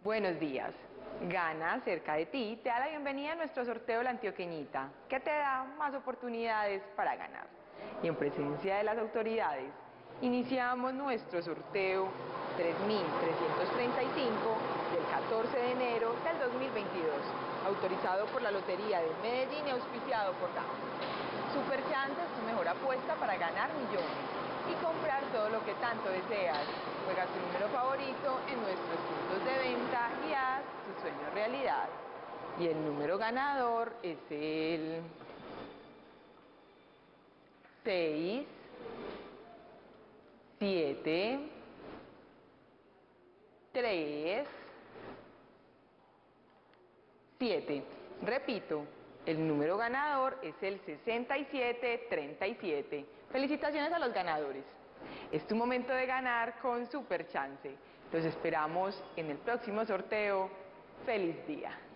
Buenos días. Gana cerca de ti te da la bienvenida a nuestro sorteo La Antioqueñita, que te da más oportunidades para ganar. Y en presencia de las autoridades, iniciamos nuestro sorteo 3335 del 14 de enero del 2022, autorizado por la Lotería de Medellín y auspiciado por GAM. Superchance es tu mejor apuesta para ganar millones y comprar todo lo que tanto deseas. Juega tu número favorito en nuestros puntos de venta y haz tu sueño realidad. Y el número ganador es el 6, 7, 3, 7. Repito, el número ganador es el 6737. Felicitaciones a los ganadores. Es tu momento de ganar con Superchance. Los esperamos en el próximo sorteo. ¡Feliz día!